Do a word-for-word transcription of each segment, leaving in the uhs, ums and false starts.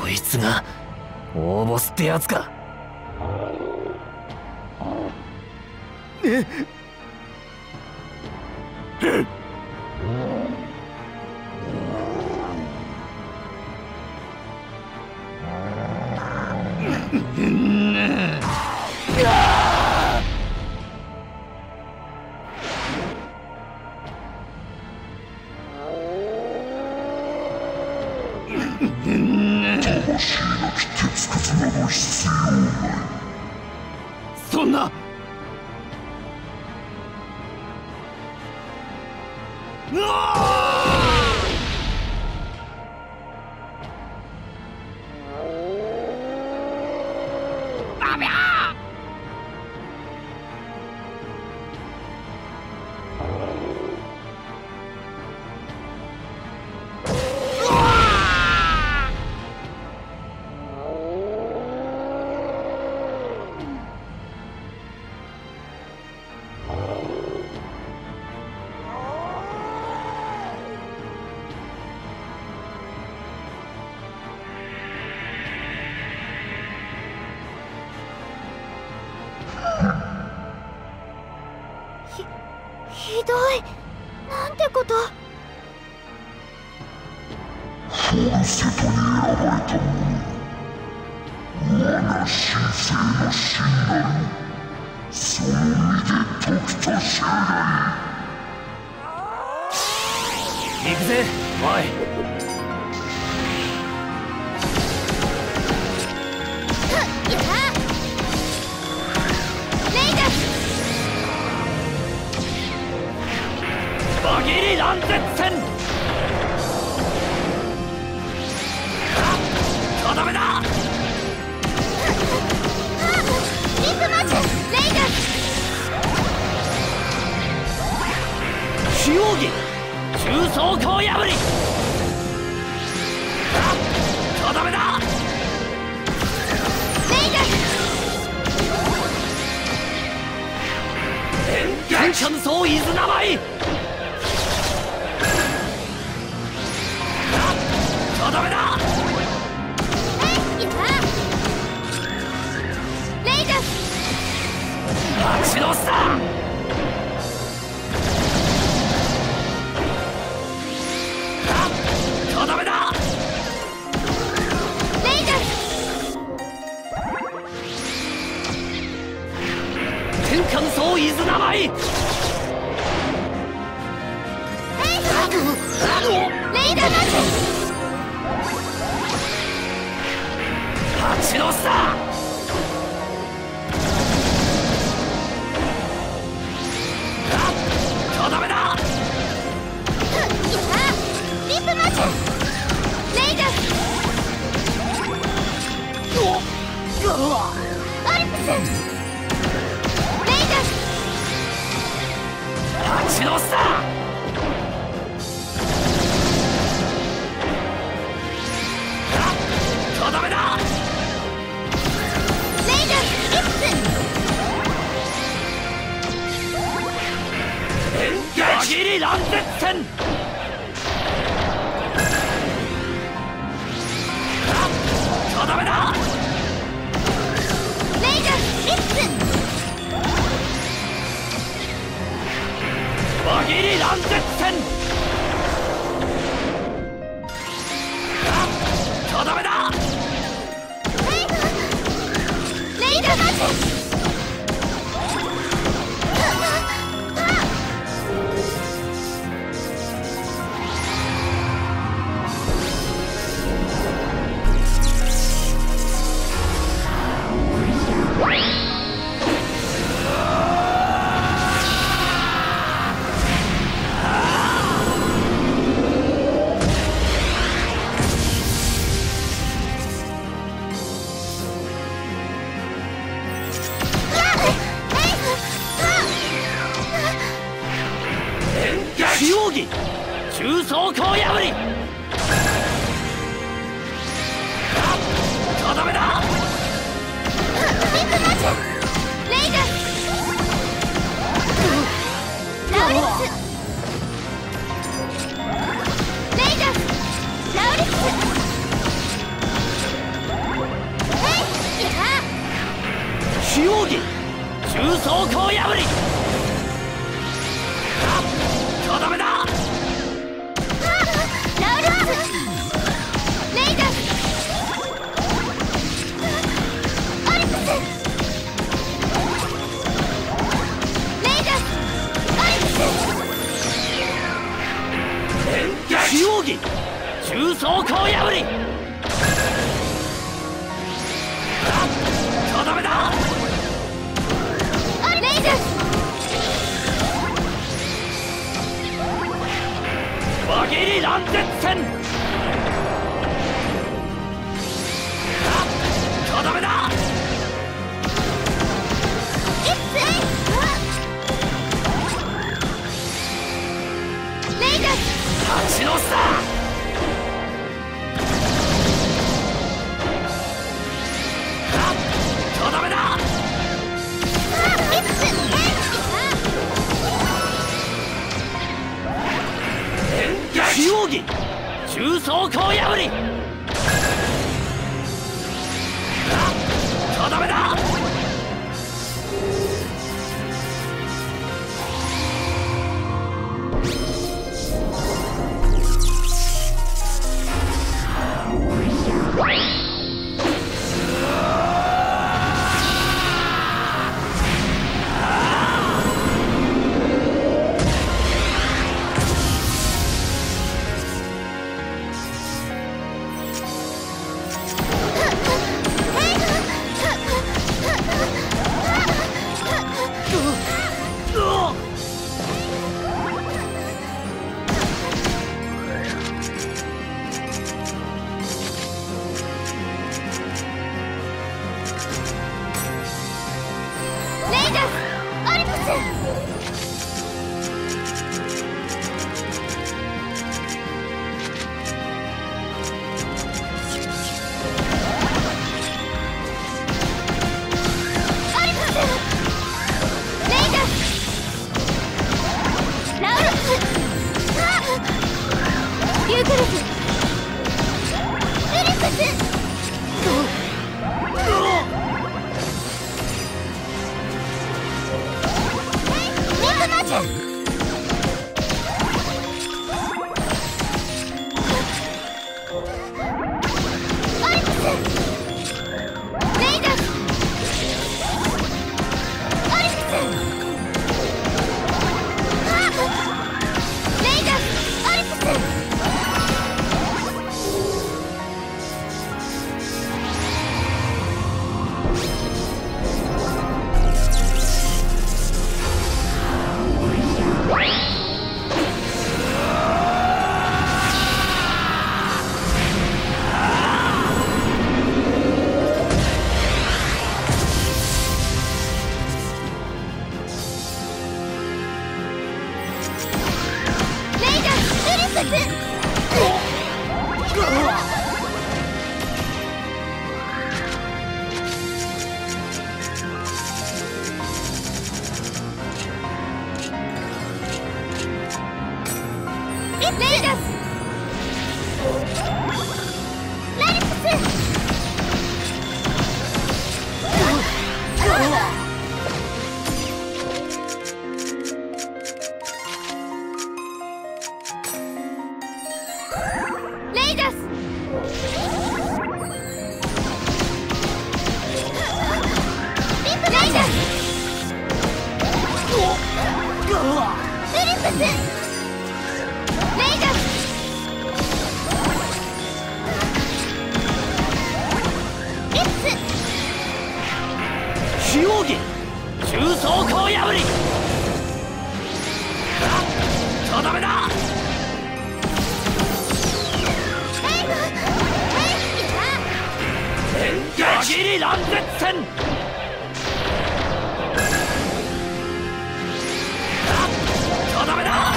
こいつが大ボスってやつか。えっ魂なき鉄くずなど必要ない。 そんな。うわひどい。なんてこと。 フォルセトに選ばれた者、我が神聖の真なるその身で解くと知るがいい。 行くぜおい。バギリ乱絶戦。とどめだ。 リップマッチレイダ主奥義重装甲破り。とどめだ。 レイダ天寒層伊豆名舞。とどめだ。 レイダ蜂の巣だ。とどめだ。 レイダ天寒層伊豆名舞。 レイダマッチ蜂の巣だ。とどめだ。 リップマッチレイダアルプスレイダ蜂の巣だ。とどめだ。 レイダイプスバギリ乱絶戦。とどめだ。 レイダイプスバギリ乱絶戦。とどめだ。 レイダマッチ攻破り。とどめだ。 レイダス輪切り乱絶戦。とどめだ。 レイダス立ち直した。とどめだ。非奥義重装甲破り。とどめだ。非奥義重装甲破り。とどめだ。輪切り乱絶戦。とどめだ。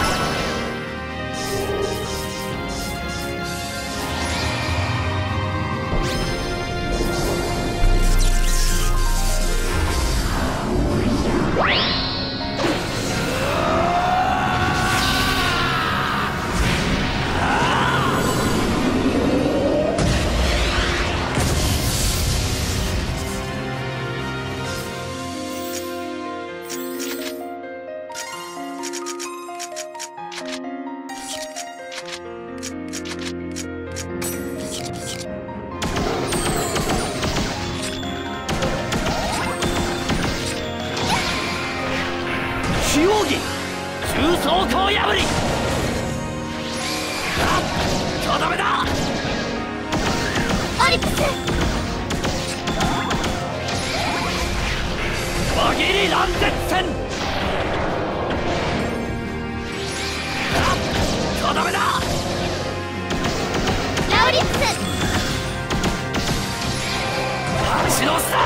非奥義重装甲破り。とどめだ。 断絶戦。とどめだ。 ラオリックス。 白押しだ。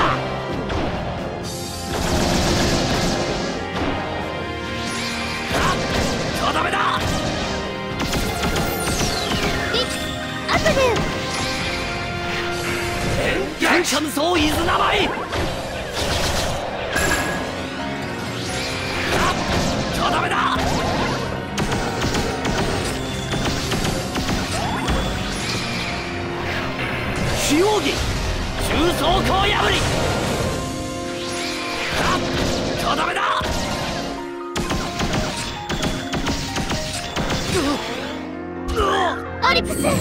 とどめだ。 リアプデュ天下無双伊豆名前。とどめだ。非奥義重装甲破り。とどめだ。 オリプス。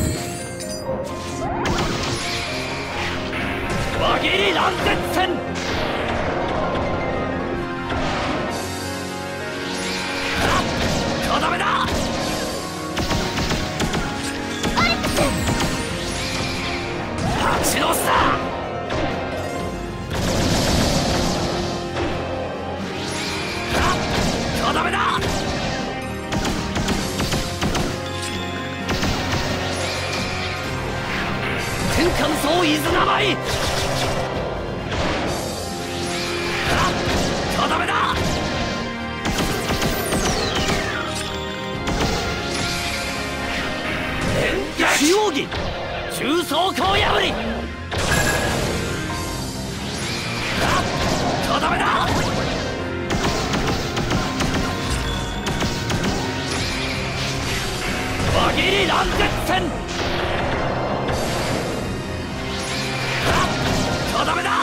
輪切り乱絶戦。とどめだ。 オリプス。 白押しだ。とどめだ。天下無双伊豆名前。とどめだ。非奥義重装甲破り。とどめだ。輪切り乱絶戦。とどめだ。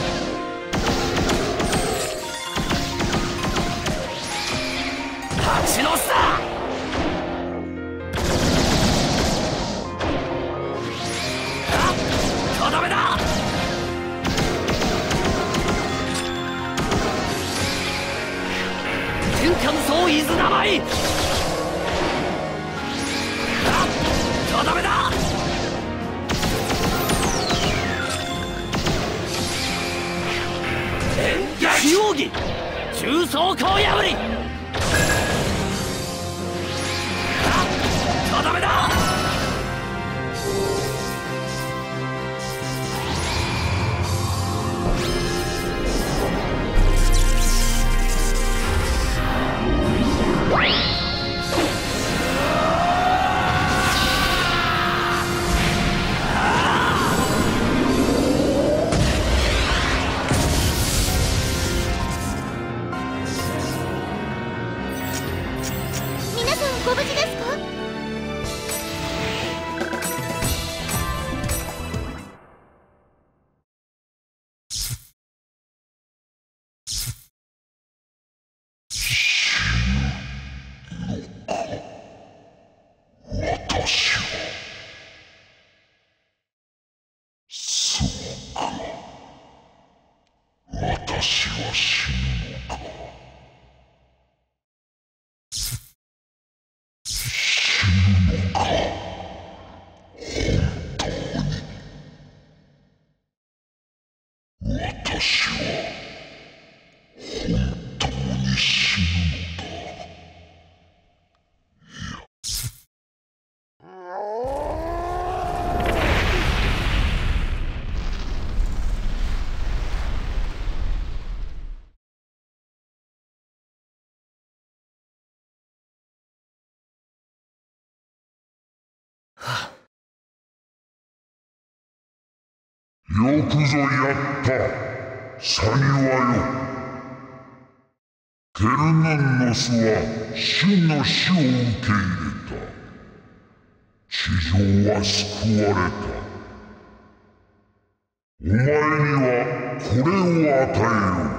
白の押しだ。とどめだ。天下無双伊豆名前。とどめだ。非奥義重装甲破り。とどめだ。 皆さんご無事ですか？ 私はそうか。私は死ぬのか。死ぬのか。本当に。私は本当に死ぬのだ。よくぞやった、サニワよ。ケルヌンノスは真の死を受け入れた。地上は救われた。お前にはこれを与えよう。